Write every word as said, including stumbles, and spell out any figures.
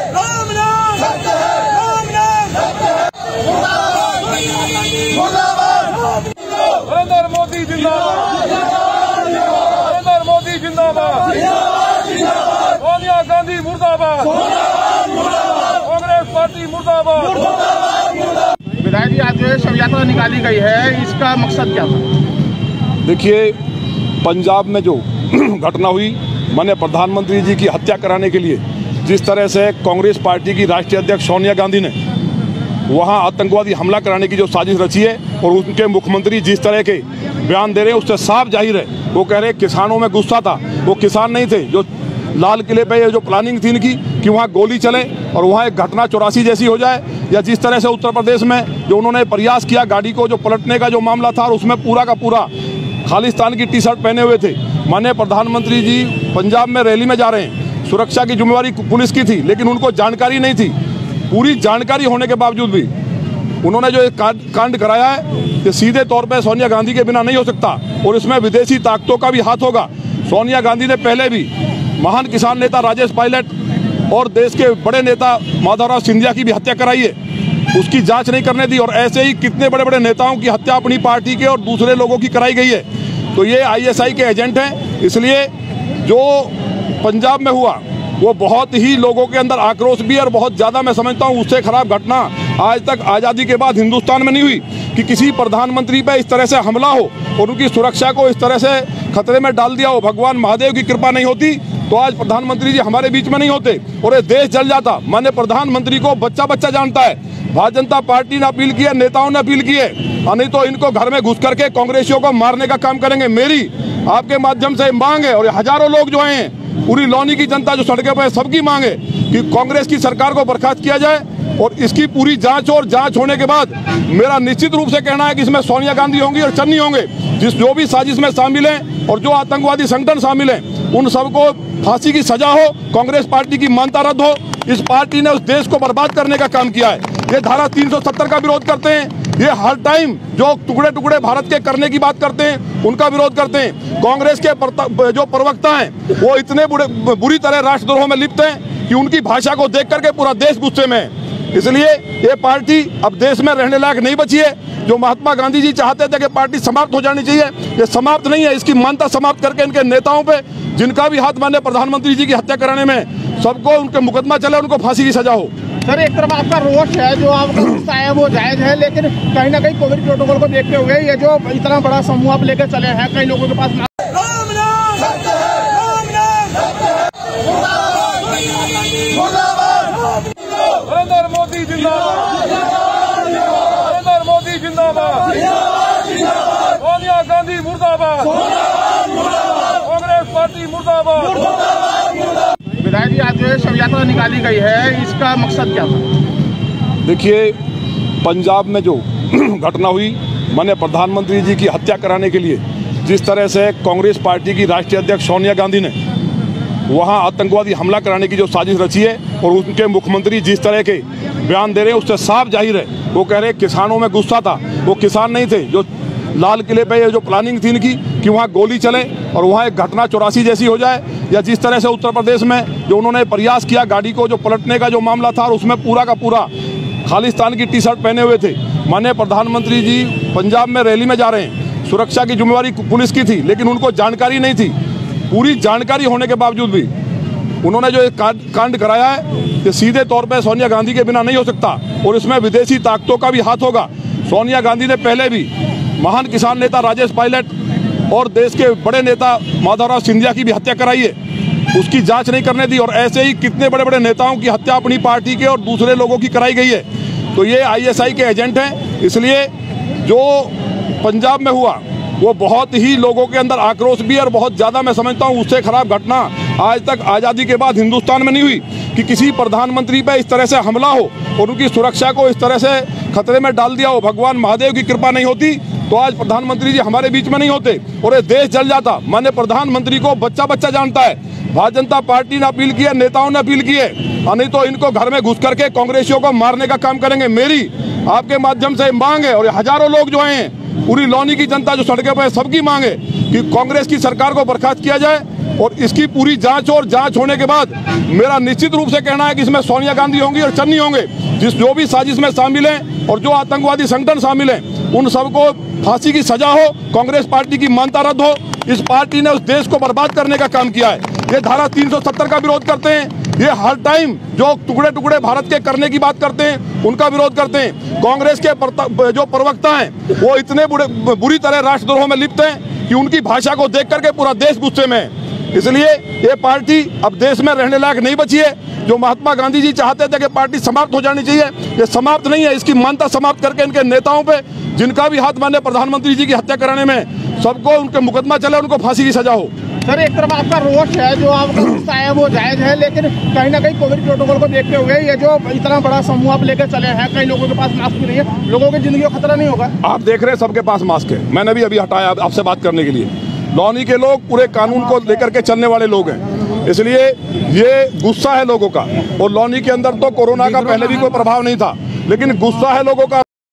राम नाम सत्य है, राम नाम सत्य है, मुर्दाबाद नरेंद्र मोदी जिंदाबाद, नरेंद्र मोदी जिंदाबाद, सोनिया गांधी मुर्दाबाद, कांग्रेस पार्टी मुर्दाबाद। विधायक जी, आज जो शव यात्रा निकाली गई है, इसका मकसद क्या था? देखिए, पंजाब में जो घटना हुई, माननीय प्रधानमंत्री जी की हत्या कराने के लिए जिस तरह से कांग्रेस पार्टी की राष्ट्रीय अध्यक्ष सोनिया गांधी ने वहां आतंकवादी हमला कराने की जो साजिश रची है और उनके मुख्यमंत्री जिस तरह के बयान दे रहे हैं, उससे साफ जाहिर है वो कह रहे किसानों में गुस्सा था। वो किसान नहीं थे जो लाल किले पे ये जो प्लानिंग थी इनकी कि वहाँ गोली चले और वहाँ एक घटना चौरासी जैसी हो जाए, या जिस तरह से उत्तर प्रदेश में जो उन्होंने प्रयास किया गाड़ी को जो पलटने का जो मामला था और उसमें पूरा का पूरा खालिस्तान की टी शर्ट पहने हुए थे। माननीय प्रधानमंत्री जी पंजाब में रैली में जा रहे हैं, सुरक्षा की जिम्मेवारी पुलिस की थी, लेकिन उनको जानकारी नहीं थी। पूरी जानकारी होने के बावजूद भी उन्होंने जो एक कांड कराया है कि सीधे तौर पर सोनिया गांधी के बिना नहीं हो सकता और इसमें विदेशी ताकतों का भी हाथ होगा। सोनिया गांधी ने पहले भी महान किसान नेता राजेश पायलट और देश के बड़े नेता माधवराव सिंधिया की भी हत्या कराई है, उसकी जांच नहीं करने दी। और ऐसे ही कितने बड़े बड़े नेताओं की हत्या अपनी पार्टी के और दूसरे लोगों की कराई गई है। तो ये आईएसआई के एजेंट हैं, इसलिए जो पंजाब में हुआ वो बहुत ही लोगों के अंदर आक्रोश भी है और बहुत ज़्यादा मैं समझता हूँ उससे खराब घटना आज तक आज़ादी के बाद हिंदुस्तान में नहीं हुई कि किसी प्रधानमंत्री पे इस तरह से हमला हो और उनकी सुरक्षा को इस तरह से खतरे में डाल दिया हो। भगवान महादेव की कृपा नहीं होती तो आज प्रधानमंत्री जी हमारे बीच में नहीं होते और ये देश जल जाता। माननीय प्रधानमंत्री को बच्चा बच्चा जानता है। भारतीय जनता पार्टी ने अपील की है, नेताओं ने अपील की है, और नहीं तो इनको घर में घुस करके कांग्रेसियों को मारने का काम करेंगे। मेरी आपके माध्यम से मांग है और हजारों लोग जो हैं, पूरी लौनी की जनता जो सड़कों पर, सबकी मांग है कि कांग्रेस की सरकार को बर्खास्त किया जाए और इसकी पूरी जांच और जांच होने के बाद मेरा निश्चित रूप से कहना है कि इसमें सोनिया गांधी होंगी और चन्नी होंगे, जिस जो भी साजिश में शामिल हैं और जो आतंकवादी संगठन शामिल हैं, उन सबको फांसी की सजा हो, कांग्रेस पार्टी की मान्यता रद्द हो। इस पार्टी ने उस देश को बर्बाद करने का काम किया है। ये धारा तीन सौ सत्तर का विरोध करते हैं, ये हर टाइम जो टुकड़े टुकड़े भारत के करने की बात करते हैं उनका विरोध करते हैं। कांग्रेस के जो प्रवक्ता हैं वो इतने बुरी तरह राष्ट्रद्रोह में लिप्त हैं कि उनकी भाषा को देख करके पूरा देश गुस्से में है। इसलिए ये पार्टी अब देश में रहने लायक नहीं बची है। जो महात्मा गांधी जी चाहते थे कि पार्टी समाप्त हो जानी चाहिए, ये समाप्त नहीं है। इसकी मान्यता समाप्त करके इनके नेताओं पे जिनका भी हाथ माने प्रधानमंत्री जी की हत्या कराने में, सबको उनके मुकदमा चले, उनको फांसी की सजा हो। सर, एक तरफ आपका रोष है, जो आपका गुस्सा है वो जायज है, लेकिन कहीं ना कहीं कोविड प्रोटोकॉल को देखते हुए ये जो इतना बड़ा समूह आप लेकर चले हैं, कई लोगों के पास राम नाम सत्य है, राम नाम सत्य है, मुर्दाबाद नरेंद्र मोदी जिंदाबाद, नरेंद्र मोदी जिंदाबाद, सोनिया गांधी मुर्दाबाद, कांग्रेस पार्टी मुर्दाबाद। विधायक जी, आज जो शव यात्रा निकाली गई है, इसका मकसद क्या था? देखिए, पंजाब में जो घटना हुई, माननीय प्रधानमंत्री जी की हत्या कराने के लिए जिस तरह से कांग्रेस पार्टी की राष्ट्रीय अध्यक्ष सोनिया गांधी ने वहां आतंकवादी हमला कराने की जो साजिश रची है और उनके मुख्यमंत्री जिस तरह के बयान दे रहे हैं, उससे साफ जाहिर है वो कह रहे किसानों में गुस्सा था। वो किसान नहीं थे जो लाल किले पे ये जो प्लानिंग थी इनकी कि वहाँ गोली चले और वहाँ एक घटना चौरासी जैसी हो जाए, या जिस तरह से उत्तर प्रदेश में जो उन्होंने प्रयास किया गाड़ी को जो पलटने का जो मामला था और उसमें पूरा का पूरा खालिस्तान की टी शर्ट पहने हुए थे। माननीय प्रधानमंत्री जी पंजाब में रैली में जा रहे हैं, सुरक्षा की जिम्मेवारी पुलिस की थी, लेकिन उनको जानकारी नहीं थी। पूरी जानकारी होने के बावजूद भी उन्होंने जो एक कांड कराया है कि सीधे तौर पर सोनिया गांधी के बिना नहीं हो सकता और इसमें विदेशी ताकतों का भी हाथ होगा। सोनिया गांधी ने पहले भी महान किसान नेता राजेश पायलट और देश के बड़े नेता माधवराव सिंधिया की भी हत्या कराई है, उसकी जांच नहीं करने दी। और ऐसे ही कितने बड़े बड़े नेताओं की हत्या अपनी पार्टी के और दूसरे लोगों की कराई गई है। तो ये आईएसआई के एजेंट हैं, इसलिए जो पंजाब में हुआ वो बहुत ही लोगों के अंदर आक्रोश भी है और बहुत ज़्यादा मैं समझता हूँ उससे खराब घटना आज तक आज़ादी के बाद हिंदुस्तान में नहीं हुई कि किसी प्रधानमंत्री पे इस तरह से हमला हो और उनकी सुरक्षा को इस तरह से खतरे में डाल दिया हो। भगवान महादेव की कृपा नहीं होती तो आज प्रधानमंत्री जी हमारे बीच में नहीं होते और ये देश जल जाता। माननीय प्रधानमंत्री को बच्चा बच्चा जानता है। भारतीय जनता पार्टी ने अपील की है, नेताओं ने अपील की है, और नहीं तो इनको घर में घुस करके कांग्रेसियों को मारने का काम करेंगे। मेरी आपके माध्यम से मांग है और हजारों लोग जो हैं पूरी लौनी की जनता जो सड़कों पर है, सबकी मांग है कि कांग्रेस की सरकार को बर्खास्त किया जाए और इसकी पूरी जांच और जांच होने के बाद मेरा निश्चित रूप से कहना है कि इसमें सोनिया गांधी होंगी और चन्नी होंगे, जिस जो भी साजिश में शामिल हैं और जो आतंकवादी संगठन शामिल हैं उन सबको फांसी की सजा हो, कांग्रेस पार्टी की मान्यता रद्द हो। इस पार्टी ने उस देश को बर्बाद करने का काम किया है। ये धारा तीन सौ सत्तर का विरोध करते हैं, ये हर टाइम जो टुकड़े टुकड़े भारत के करने की बात करते हैं उनका विरोध करते हैं। कांग्रेस के जो प्रवक्ता हैं वो इतने बुरी तरह राष्ट्रद्रोह में लिप्त हैं कि उनकी भाषा को देख करके पूरा देश गुस्से में है। इसलिए ये पार्टी अब देश में रहने लायक नहीं बची है। जो महात्मा गांधी जी चाहते थे कि पार्टी समाप्त हो जानी चाहिए, ये समाप्त नहीं है। इसकी मान्यता समाप्त करके इनके नेताओं पे जिनका भी हाथ माने प्रधानमंत्री जी की हत्या कराने में, सबको उनके मुकदमा चले, उनको फांसी की सजा हो। सर, एक तरफ आपका रोष है, जो आपका गुस्सा है वो जायज है, लेकिन कहीं ना कहीं कोविड प्रोटोकॉल को देखते हुए ये जो इतना बड़ा समूह आप लेकर चले हैं, कई लोगों के पास मास्क भी नहीं है, लोगों की जिंदगी को खतरा नहीं होगा? आप देख रहे हैं सबके पास मास्क है। मैंने भी अभी हटाया आपसे बात करने के लिए। लौनी के लोग पूरे कानून को लेकर के चलने वाले लोग हैं, इसलिए ये गुस्सा है लोगों का। और लौनी के अंदर तो कोरोना का पहले भी कोई प्रभाव नहीं था, लेकिन गुस्सा है लोगों का।